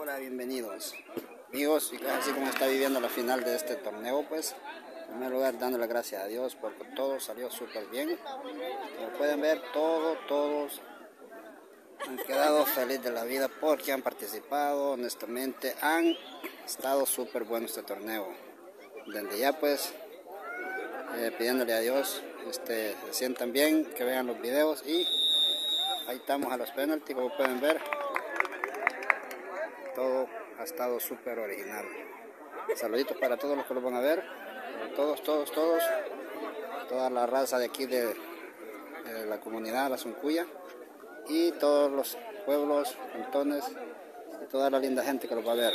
Hola, bienvenidos amigos, y así como está viviendo la final de este torneo, pues en primer lugar dándole gracias a Dios porque todo salió súper bien. Como pueden ver, todos han quedado felices de la vida porque han participado, honestamente han estado súper bueno este torneo. Desde ya pues pidiéndole a Dios se sientan bien, que vean los videos, y ahí estamos a los penaltis. Como pueden ver, todo ha estado súper original. Saluditos para todos los que lo van a ver, todos, toda la raza de aquí de la comunidad La Zuncuya, y todos los pueblos, cantones, y toda la linda gente que lo va a ver.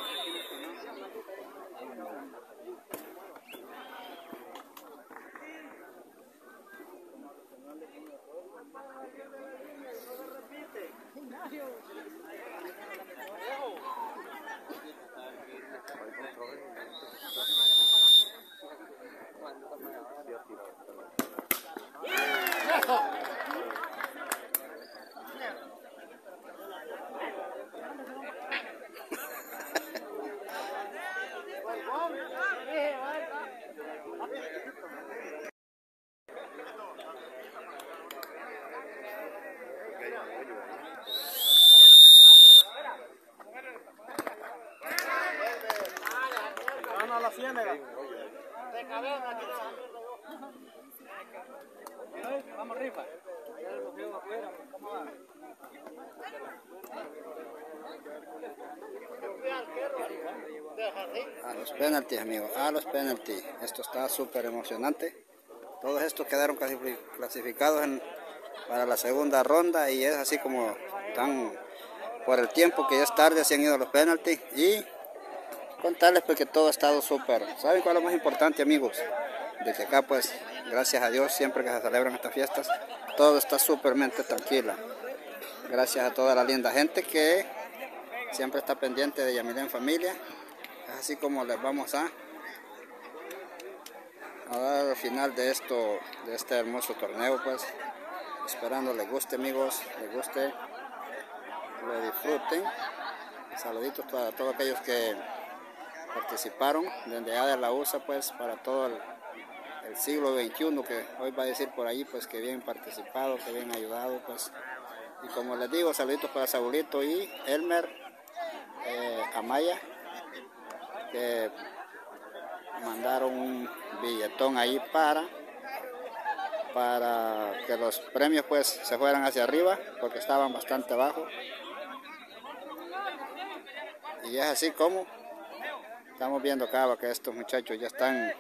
A la ciénaga. Vamos rifa. A los penaltis, amigos, a los penaltis. Esto está súper emocionante. Todos estos quedaron clasificados para la segunda ronda, y es así como están por el tiempo que ya es tarde, se han ido a los penaltis. Y contarles pues que todo ha estado súper. ¿Saben cuál es lo más importante, amigos? De que acá pues, gracias a Dios, siempre que se celebran estas fiestas, todo está súpermente tranquila. Gracias a toda la linda gente que siempre está pendiente de Yamile en Familia. Así como les vamos a dar al final de este hermoso torneo, pues esperando les guste, amigos, les guste, lo disfruten. Saluditos para todos aquellos que participaron desde allá de la USA, pues para todo el siglo XXI, que hoy va a decir por ahí, pues que bien participado, que bien ayudado, pues. Y como les digo, saluditos para Saulito y Elmer Amaya, que mandaron un billetón ahí para que los premios pues se fueran hacia arriba, porque estaban bastante abajo. Y es así como estamos viendo acá que estos muchachos ya están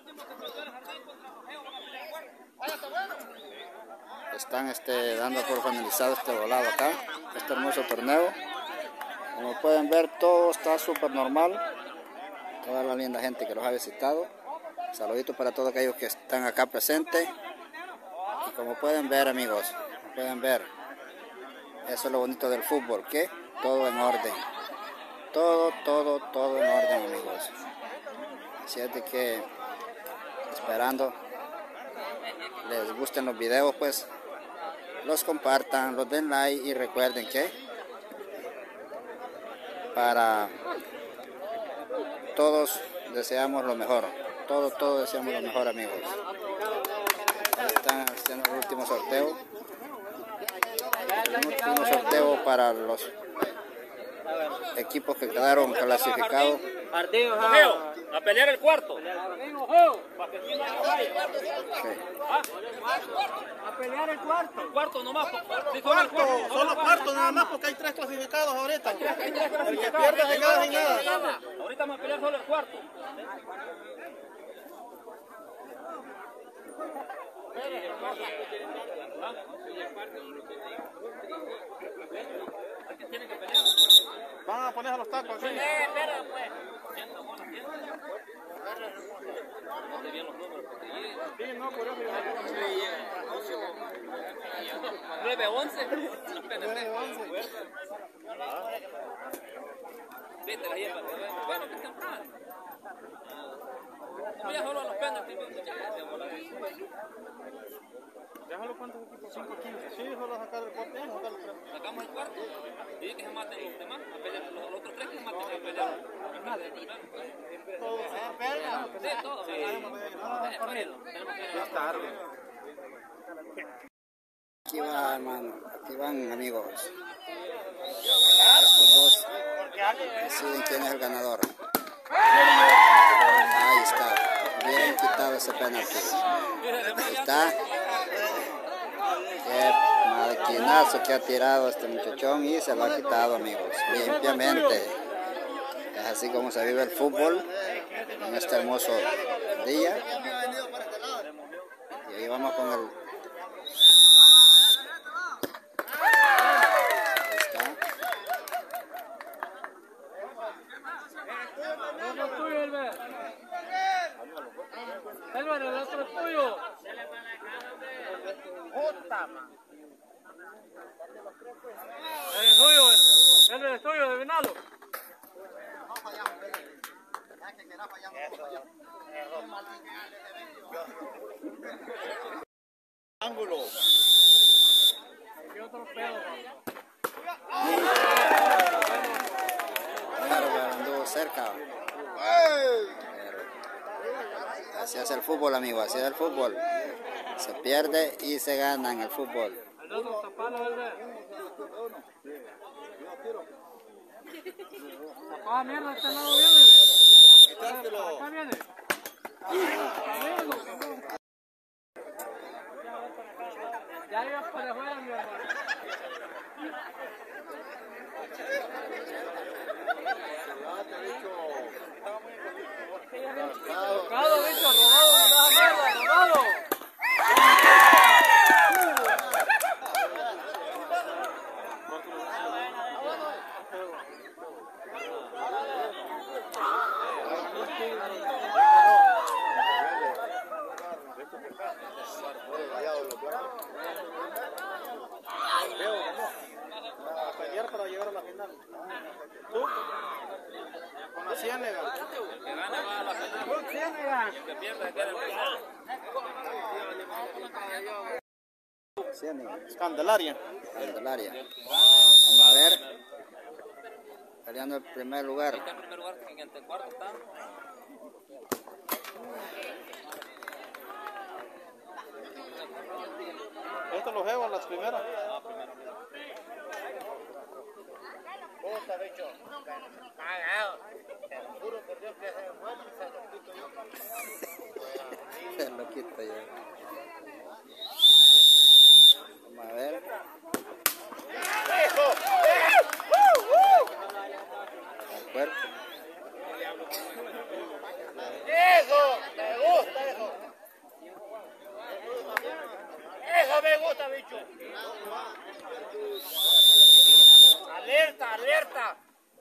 dando por finalizado este volado acá, este hermoso torneo. Como pueden ver, todo está súper normal. Toda la linda gente que los ha visitado. Saluditos para todos aquellos que están acá presentes. Y como pueden ver, amigos, pueden ver, eso es lo bonito del fútbol, que todo en orden. Todo en orden, amigos. Así es de que, esperando les gusten los videos, pues los compartan, los den like, y recuerden que para todos deseamos lo mejor. Todos deseamos lo mejor, amigos. Están haciendo el último sorteo. El último sorteo para los equipos que quedaron clasificados. A pelear el cuarto. Sí. A pelear el cuarto. El cuarto nomás. Solo cuarto nada más, porque hay 3 clasificados ahorita. El que pierde se queda sin nada. Ahorita vamos a pelear solo el cuarto. Van a poner a los tacos así. Espera, pues. Sí, no, por eso. 9-11. Vete la hierba. Bueno, que temprano. Voy a solo a los penaltis. Déjalo cuántos equipos, 5 15. Sí, solo sacar el cuarto. Sacamos el cuarto y que se maten los demás, a pelear, los otros 3 que se maten a pelear. Todos. Sí, todos. Es tarde. Aquí va, hermano, aquí van, amigos. Estos dos deciden quién es el ganador. Ahí está, bien quitado ese penalti. Ahí está. Qué maquinazo que ha tirado este muchachón y se lo ha quitado, amigos, limpiamente. Es así como se vive el fútbol en este hermoso día. Y ahí vamos con el... Ahí está. Es tuyo, Elber, el otro es tuyo. Es suyo, Elber, es tuyo, de Venalo. Ángulo. ¿Qué otro pedo? Claro, anduvo cerca. Pero así es el fútbol, amigo, así es el fútbol. Se pierde y se gana en el fútbol. El otro tapalo, Elber. Tapá, mierda, este lado viene. Quitártelo. Acá viene. Ya ibas para afuera, mi hermano. Robado, bicho, robado, me das mierda, robado. A pelear para llegar a la final. ¿Tú? Con la Ciénega. El que gane va a la final. El que pierde se queda en el final. Candelaria. Candelaria. Vamos a ver. Peleando el primer lugar. Ahí está en primer lugar, en el cuarto está. Esto lo llevo a las primeras. Se lo quito yo. Vamos a ver. Al cuerpo. ¡Eso! ¡Me gusta eso! ¡Eso me gusta, bicho! ¡Alerta, alerta!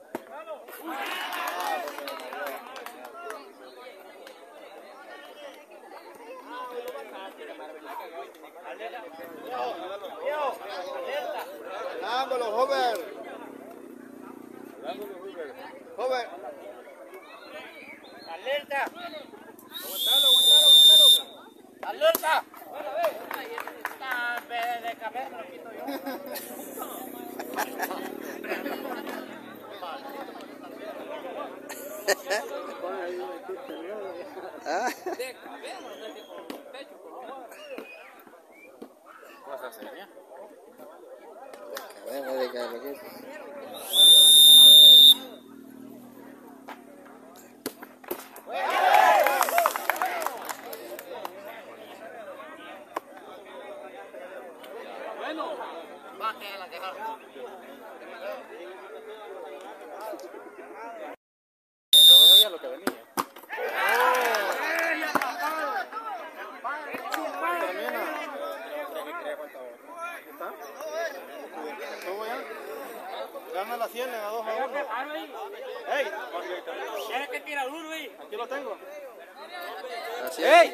¡Dámelo, joven! ¡Joven! ¡Alerta! ¡Aguantalo, aguantalo, aguantalo! ¡Alerta! De cabeza lo quito yo. Ah, De cabeza, no es con pecho, ¿Cosa seria? de que lo quito. Bueno, Va a quedar la quejar. Todavía lo que venía. Termina. ¿Está? ¿Estuvo ya? Gana la Ciénega 2-1. ¡Ey! ¿quieres que tira duro ahí? Aquí lo tengo. Gracias.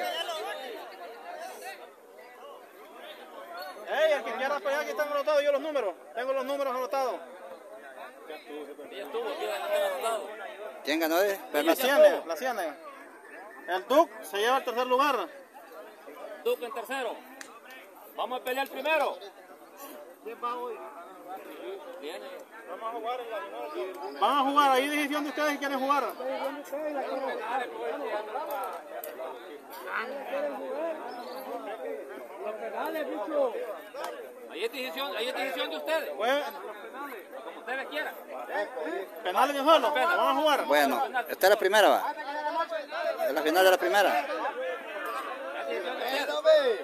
¡Ey! El que quiera para allá, aquí están anotados yo los números. Tengo los números anotados. ya estuvo, aquí va anotado. ¿Quién ganó? La Ciénega, la Ciénega. El Duc se lleva el tercer lugar. Duque en tercero. Vamos a pelear primero. ¿Quién va hoy? Viene. Vamos a jugar en la final. Van a jugar, ahí decisión de ustedes si quieren jugar. Los penales, bicho. Ahí es decisión de ustedes. Pues, Como ustedes quieran. penales de solo, vamos a jugar. Bueno, esta es la primera, va. Es la final de la primera. Es decisión de ustedes.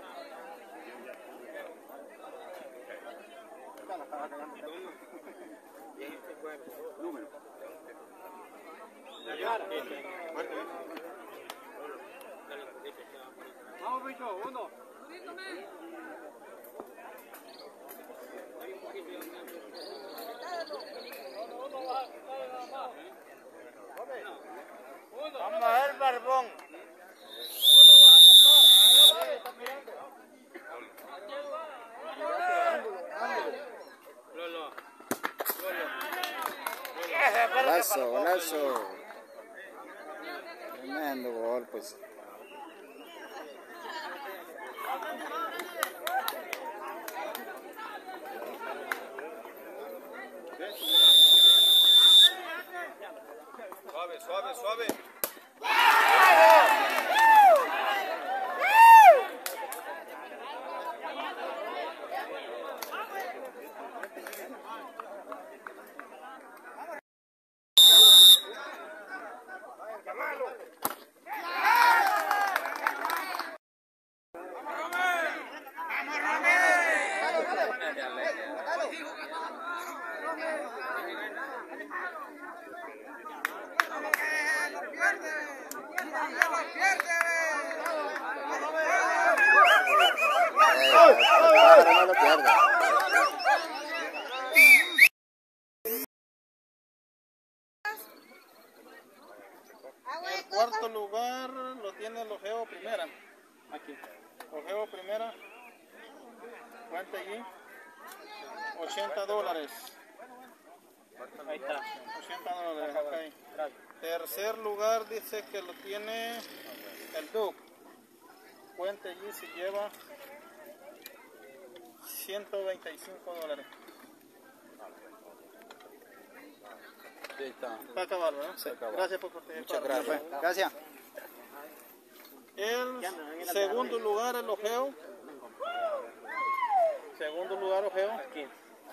Vamos, bicho, uno. Vamos a ver, barbón. Golazo, golazo. Tremendo gol, pues. Suave, suave, suave. No lo pierda. El cuarto lugar lo tiene el Ojeo Primera. Aquí. Ojeo Primera. Cuenta allí. $80. Ahí está. $80, ok. Tercer lugar dice que lo tiene el Duke. Cuenta allí se lleva $125. Sí, está. Para acabar, ¿verdad? Se acabó. Gracias por participar. Muchas gracias. Gracias. El segundo lugar el Ojeo. Segundo lugar Ojeo. Aquí.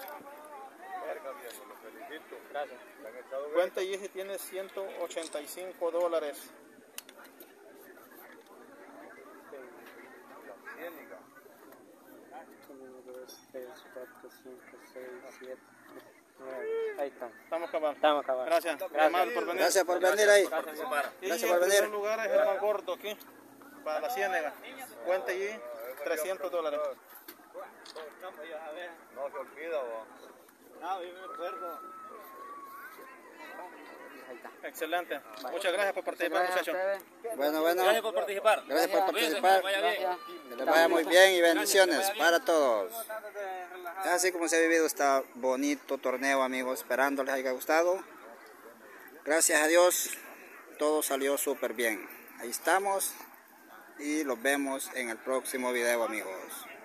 Gracias. Cuenta allí se tiene $185. Ahí estamos. Estamos acabando. Estamos acabando. Gracias. Gracias por venir. Gracias por venir ahí. Y Gracias por el tercer venir. lugar es el más gordo aquí, para la Ciénega. Cuenta allí $300. No se olvida, vos. No, yo me acuerdo. Excelente. Muchas gracias por participar, muchachos. Bueno, bueno. Gracias por participar. Gracias por Cuídense, participar. que vaya bien. Que les vaya muy bien y bendiciones para todos. Así como se ha vivido este bonito torneo, amigos. Esperando les haya gustado. Gracias a Dios, todo salió súper bien. Ahí estamos y los vemos en el próximo video, amigos.